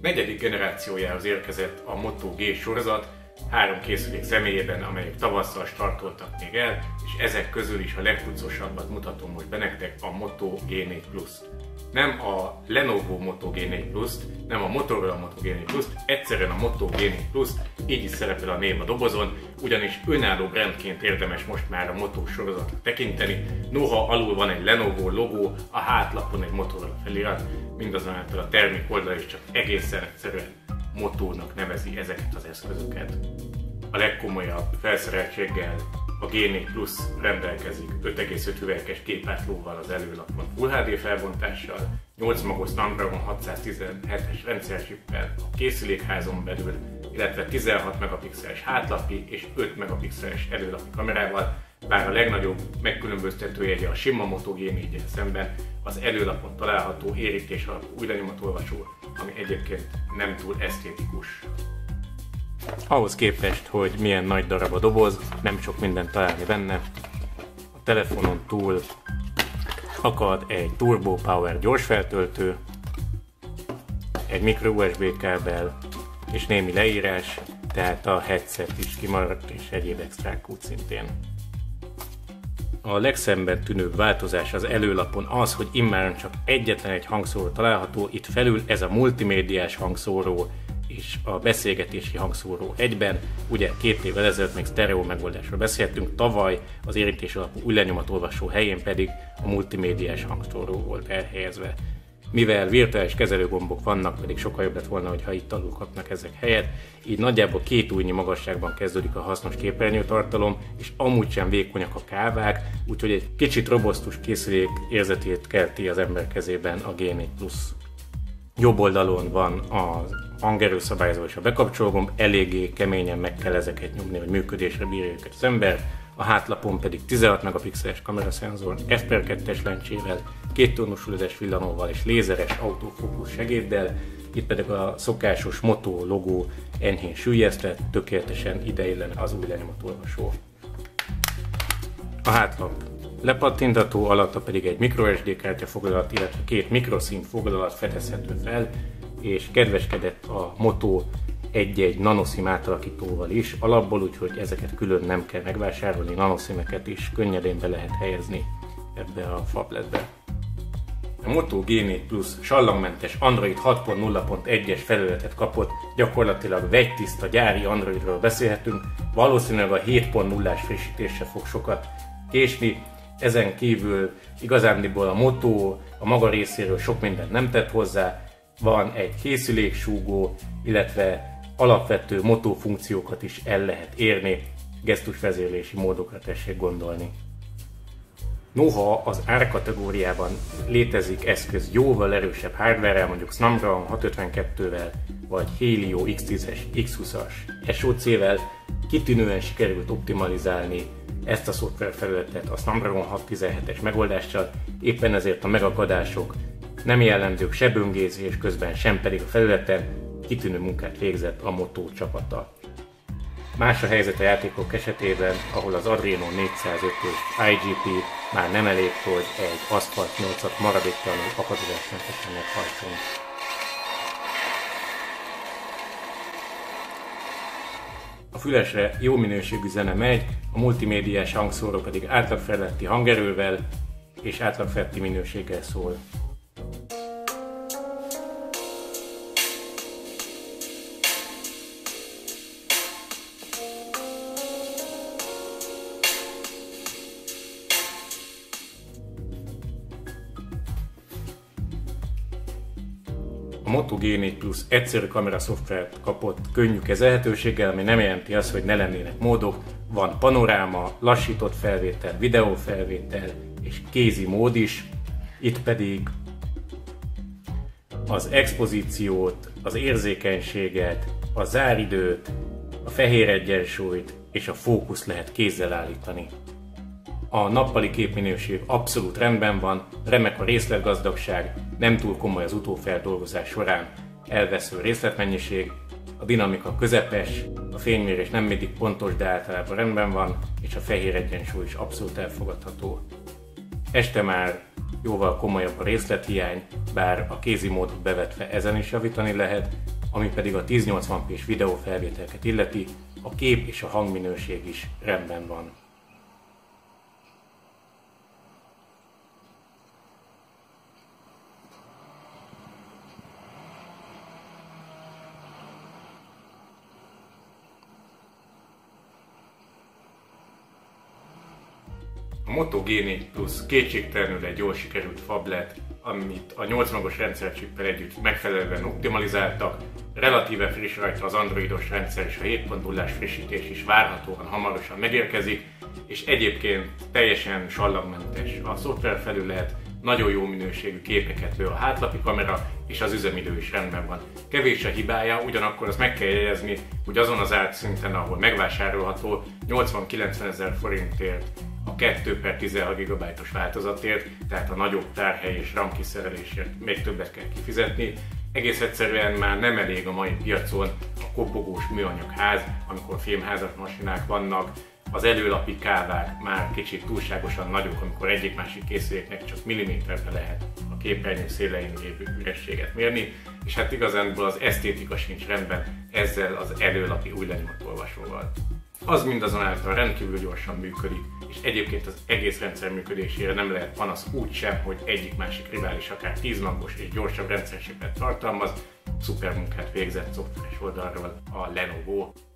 Negyedik generációjához érkezett a Moto G sorozat, 3 készülék személyében, amelyek tavasszal startoltak még el, és ezek közül is a legtucosabbat mutatom most be nektek, a Moto G4 Plus-t. Nem a Lenovo Moto G4 Plus-t, nem a Motorola Moto G4 Plus-t, egyszerűen a Moto G4 Plus-t, így is szerepel a név a dobozon, ugyanis önálló brandként érdemes most már a Moto sorozatra tekinteni, noha alul van egy Lenovo logó, a hátlapon egy Motorola felirat, mindazonáltal a termék oldal is csak egészen egyszerűen Motónak nevezi ezeket az eszközöket. A legkomolyabb felszereltséggel a G4 Plus rendelkezik 5,5 üveges képátlóval az előlapon Full HD felbontással, 8 magos Snapdragon 617-es rendszerchippel a készülékházon belül, illetve 16 megapixeles hátlapi és 5 megapixeles előlapi kamerával, bár a legnagyobb megkülönböztetőjegye a sima Moto G4-jel szemben az előlapon található érítés alapú új lenyomatolvasó, ami egyébként nem túl esztétikus. Ahhoz képest, hogy milyen nagy darab a doboz, nem sok mindent találni benne. A telefonon túl akad egy Turbo Power gyorsfeltöltő, egy micro USB kábel és némi leírás, tehát a headset is kimaradt és egyéb extrák úgy szintén. A legszemben tűnőbb változás az előlapon az, hogy immáron csak egyetlen egy hangszóró található, itt felül ez a multimédiás hangszóró és a beszélgetési hangszóró egyben. Ugye 2 évvel ezelőtt még sztereó megoldásról beszéltünk, tavaly az érintés alapú új lenyomatolvasó helyén pedig a multimédiás hangszóró volt elhelyezve. Mivel virtuális kezelőgombok vannak, pedig sokkal jobb lett volna, hogyha itt alul kapnak ezek helyet, így nagyjából 2 ujjnyi magasságban kezdődik a hasznos képernyőtartalom, és amúgy sem vékonyak a kávák, úgyhogy egy kicsit robosztus készülék érzetét kelti az ember kezében a G4 Plus. Jobb oldalon van a hangerőszabályozó és a bekapcsológomb, eléggé keményen meg kell ezeket nyomni, hogy működésre bírja őket az ember. A hátlapon pedig 16 megapixeles kameraszenzor, f/2-es lencsével, 2 tónusulás villanóval és lézeres autofókusz segéddel, itt pedig a szokásos Moto logó enyhén süllyesztett, tökéletesen ideillen az új lenyomatolvasó. A hátlap lepattintható, alatta pedig egy microSD kártya foglalat, illetve 2 mikroSIM foglalat fedezhető fel, és kedveskedett a Moto egy-egy nanoSIM átalakítóval is alapból, úgyhogy ezeket külön nem kell megvásárolni, nanoSIM-eket is könnyedén be lehet helyezni ebbe a phabletbe. A Moto G4 Plus sallangmentes Android 6.0.1-es felületet kapott, gyakorlatilag vegytiszta gyári Androidról beszélhetünk, valószínűleg a 7.0-ás frissítése fog sokat késni, ezen kívül igazándiból a Moto a maga részéről sok mindent nem tett hozzá, van egy készüléksúgó, illetve alapvető Moto funkciókat is el lehet érni, gesztusvezérlési módokra tessék gondolni. Noha az árkategóriában létezik eszköz jóval erősebb hardware-rel, mondjuk Snapdragon 652-vel, vagy Helio X10-es, X20-as SoC-vel, kitűnően sikerült optimalizálni ezt a szoftverfelületet a Snapdragon 617-es megoldással, éppen ezért a megakadások nem jellemzők se böngészés közben, sem pedig a felületen, kitűnő munkát végzett a Moto csapata. Más a helyzet a játékok esetében, ahol az Adreno 405-ös IGP már nem elég, hogy egy Asphalt 8-at maradéktalanul akadozásmentesen meghajtson. A fülesre jó minőségű zene megy, a multimédiás hangszóró pedig átlagfeletti hangerővel és átlagfeletti minőséggel szól. A Moto G4 Plus egyszerű kameraszoftvert kapott könnyű kezelhetőséggel, ami nem jelenti azt, hogy ne lennének módok. Van panoráma, lassított felvétel, videófelvétel és kézi mód is. Itt pedig az expozíciót, az érzékenységet, a záridőt, a fehér egyensúlyt és a fókuszt lehet kézzel állítani. A nappali képminőség abszolút rendben van, remek a részletgazdagság, nem túl komoly az utófeldolgozás során elvesző részletmennyiség, a dinamika közepes, a fénymérés nem mindig pontos, de általában rendben van, és a fehér egyensúly is abszolút elfogadható. Este már jóval komolyabb a részlethiány, bár a kézi módot bevetve ezen is javítani lehet, Ami pedig a 1080p-s videófelvételeket illeti, a kép és a hangminőség is rendben van. A Moto G4 Plus kétségtelenül egy jól sikerült phablet, amit a 8 magos rendszercsippel együtt megfelelően optimalizáltak. Relatíve friss rajta az androidos rendszer, és a 7.0-ás frissítés is várhatóan hamarosan megérkezik, és egyébként teljesen sallagmentes a szoftverfelület, nagyon jó minőségű képeket lő a hátlapi kamera, és az üzemidő is rendben van. Kevés a hibája, ugyanakkor azt meg kell jegyezni, hogy azon az árszinten, ahol megvásárolható, 80-90 ezer forintért a 2/16 GB-os változatért, tehát a nagyobb tárhely és RAM kiszerelésért még többet kell kifizetni. Egész egyszerűen már nem elég a mai piacon a kopogós műanyag ház, amikor fémházas masinák vannak, az előlapi kávák már kicsit túlságosan nagyok, amikor egyik-másik készüléknek csak milliméterre lehet a képernyő szélein lévő ürességet mérni, és hát igazánból az esztétika sincs rendben ezzel az előlapi új lenyomatolvasóval. Az mindazonáltal rendkívül gyorsan működik, és egyébként az egész rendszer működésére nem lehet panasz úgy sem, hogy egyik-másik rivális akár 10 magos és gyorsabb rendszerchipet tartalmaz. Szuper munkát végzett szoftveres oldalról a Lenovo.